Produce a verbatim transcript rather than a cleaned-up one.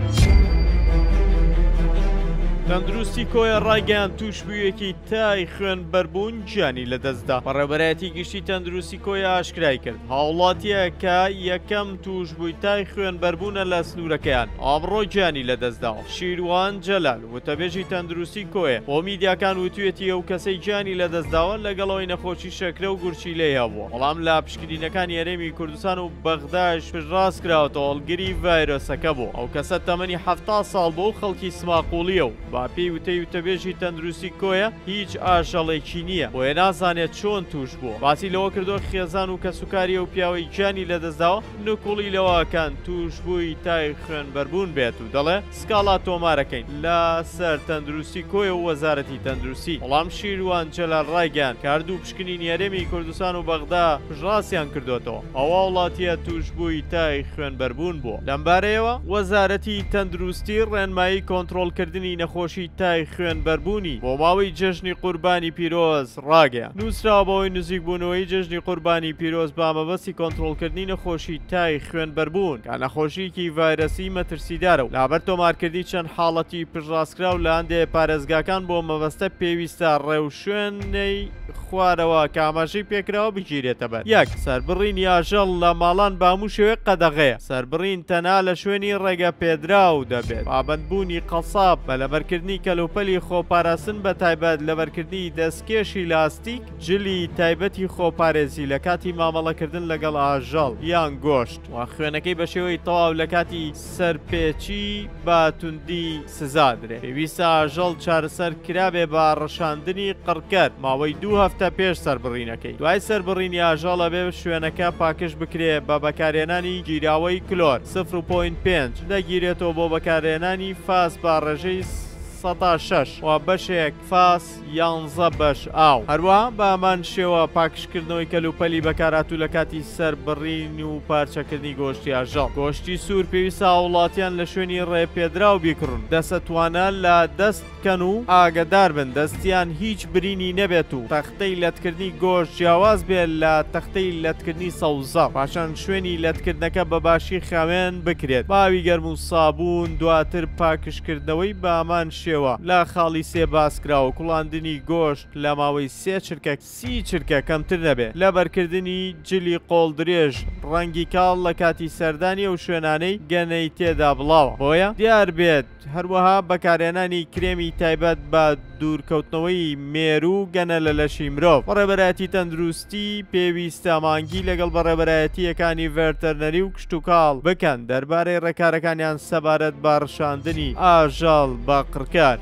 تەندروستی کۆیە ڕایگەیان تووشبوویەکی تای خوێنبەربوون گیانی لەدەستدا. بەڕێوەبەرایەتی گشتی تەندروستی کۆیە ئاشکرای کرد هاوڵاتیە کە یەکەم تووشبووی تای خوێنبەربوونە لە سنوورەکەیان ئامڕۆ گیانی لەدەستداوە. شیروان جەلال وتەبێژی تەندروستی کۆیە بۆ میدیاکان وتوێتی ئەو کەسەی گیانی لەدەستداوە لەگەڵەوەی نەخۆشی شەکرە و گورچی لێ هەبووە، بەڵام لە پشکنینەکانی هەرێمی کوردستان و بەغداش پشتڕاست کراوەتەوە هەڵگری ڤایرۆسەکە بوو. ئەو کەسە تەمەنی هەفتا ساڵ بۆ و خەڵکی سماقوڵیە و با پێی وتەی وتەبێژی تەندروستی کۆیە هیچ ئاژەڵێکی نییە بۆیە نازانێت چۆن توش بووە. باسی لەوە کردۆ خێزان و کەسوکاری ئەو پیاوەی گیانی لەدەستداوە نکوڵی لەوەکان توشبووی تای خوێنبەربوون بێت و دەڵێ سکاڵا تۆمارەکەین لە سەر تەندروستی کۆیە و وەزارەتی تەندروستی. بەڵام شیروان جەلال ڕایگەیان کاردوو پشکنینی هەرێمی کوردستان و بەغدا پژڕاستیان کردوێتەوە ئەوە وڵاتیە توشبووی تای خوێنبەربوون بووە. لەمبارەیەوە وەزارەتی تەندروستی ڕێنمایی کۆنتڕۆڵکردنی نەخۆشی تای خوێنبەربوونی بۆ ماوەی جەژنی قوربانی پیرۆز ڕاگەیاند. نووسراوە بەوەی نزیک بوونەوەی جەژنی قوربانی پیرۆز بە مەبەستی کۆنتڕۆڵکردنی نەخۆشی تای خوێنبەربوون کە نەخۆشیەکی ڤایرەسی مەترسیدارە و لابەر تۆمارکردی چەند حاڵەتی پژڕاستکرا و لە هەندێک پارێزگاکان بۆ مەبەستە پێویستە ڕێوشوێنەی خوارەوە کە ئاماژەی پێکراوە بگیرێتە بەر. یەک سەربڕین یاژەڵ لە ماڵان بە هەموو شێوەیەک قەدەغەیە. سەربڕین تەنها لە شوێنی ڕێگە پێدراو دەبێت. پابەندبوونی قەساب بە لەبەرکردنی کەلوپەلی خۆپاراستن بە تایبەت لەبەرکردنی دەستکێشی لاستیک جلی تایبەتی خۆپارێزی لە کاتی مامەڵەکردن لەگەڵ ئاژەڵ یان گۆشت و خوێنەکەی بە شێوەی تەواو لە کاتی سەرپێچی بە توندی سزا درێت. پێویستە ئاژەڵ چارەسەر کرابێ بە ڕەشاندنی قڕکەر ماوەی دوو هەفتە پێش سەربڕینەکەی. دوای سەربڕینی ئاژەڵە بێ شوێنەکە پاکش بکرێ بە بەکارهێنانی گیراوەی کلۆر صفر و پۆینت پێنج دەگیرێتەوە بۆ بەکارهێنانی فاس بە ڕێژەی سەدا شەش و بەشێک فاس یانزە بەش ئاو. هەروەها بە ئەمان شێوە پاکشکردنەوەی کەلوپەلی بەکارهاتوو لە کاتی سەربڕین و پارچەکردنی گۆشتی ئاژەڵ. گۆشتی سوور پێویستە وڵاتیان لە شوێنی ڕێپێدراو بیکڕن. دەسەتوانە لە دەست بکەن و ئاگدار بن دەستیان هیچ برینی نەبێت و تەختەی لەتکردنی گۆشت جیاواز بێت لە تەختەی لەتکردنی سەوزە. پاشان شوێنی لەتکردنەکە بە باشی خاوێن بکرێت. باوی گەرم و سابوون دواتر پاکشکردنەوەی بە ئەمان شێوە لە خاڵی سێ باسکراوە کوڵاندنی گۆشت لە ماوەی سێ چرکە سی چرکە کەمتر نەبێت. لە بەرکردنی جلی قۆڵ درێژ ڕەنگی کاڵ لە کاتی سەردانی و شوێنانەی گەنەی تێدا بڵاوە بۆیە دیار بێت. هەروەها بەکارهێنانی کرێمی تایبەت بە دوورکەوتنەوەی مێرو گەنە لە لەشی مرۆڤ. بەڕێوەبەرایەتی تەندروستی پێویستە مانگی لەگەڵ بەڕێوەبەرایەتیەکانی ڤێرتەرنەری و کشت و کاڵ بکەن دەربارەی ڕێکارەکانیان سەبارەت بە ڕەشاندنی ئاژەڵ بە قڕکار.